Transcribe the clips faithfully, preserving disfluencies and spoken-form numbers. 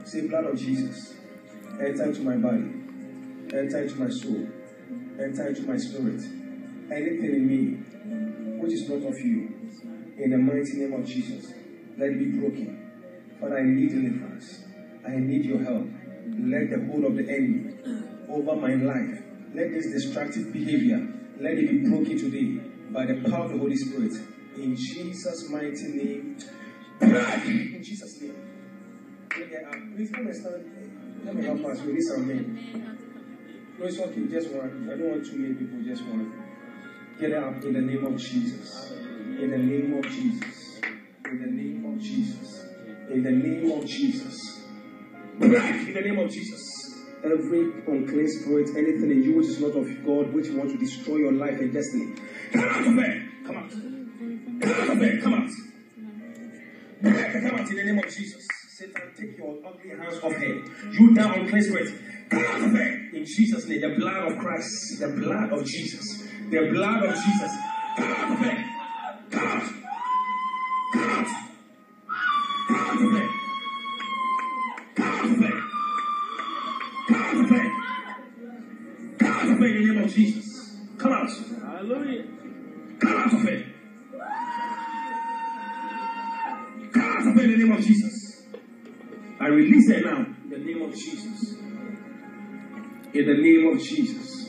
Say, blood of Jesus, enter into my body, enter into my soul, enter into my spirit. Anything in me which is not of you, in the mighty name of Jesus, let it be broken. Father, I need deliverance. I need your help. Let the hold of the enemy over my life, let this destructive behavior, let it be broken today by the power of the Holy Spirit. In Jesus' mighty name. In Jesus' name. Please come and stand. Let me help us. We need some men. No, it's okay. Just one. I don't want too many people. Just one. Get up in the name of Jesus. In the name of Jesus. In the name of Jesus. In the name of Jesus. In the name of Jesus. Every unclean spirit, anything in you which is not of God, which wants to destroy your life and destiny, come out of there. Come out. Come out of there. Come out. Come out in the name of Jesus. Satan, take your ugly hands off her. You down unclean spirit. Come out of there. In Jesus' name, the blood of Christ, the blood of Jesus, the blood of Jesus. Come out of there. Come out. Come out. Come out of there. Come out of there. Come out of there. Come out of there in the name of Jesus. Come out. Hallelujah. Come out of there. Come out of there in the name of Jesus. I release it now in the name of Jesus. In the name of Jesus.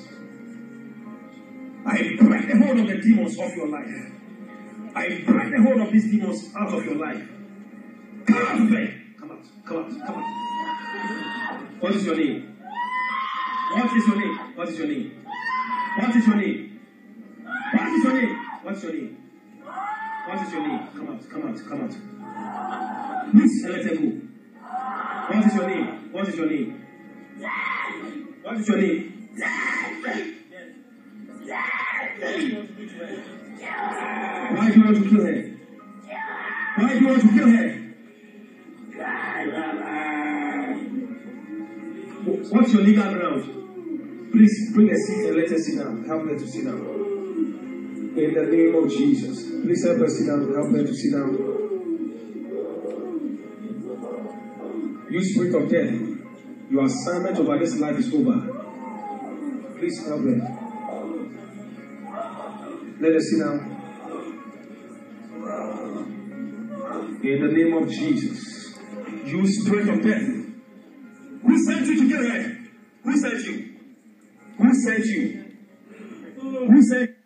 I break the hold of the demons off your life. I break the hold of these demons out of your life. Come out of there. Come out. Come out. Come out. What is your name? What is your name? What is your name? What is your name? What is your name? What's your name? What is your name? Come out. Come out. Come out. Please let them go. What is your name? What is your name? What is your name? Why do you want to kill her? Why do you want to kill her? What's your legal ground? Please bring a seat and let her sit down. Help her to sit down. In the name of Jesus. Please help her sit down. Help her to sit down. You spirit of death, your assignment over this life is over. Please help her. Let her sit down. In the name of Jesus. You spirit of death. Who sent you to get her? Who sent you? Who sent you? Who sent you?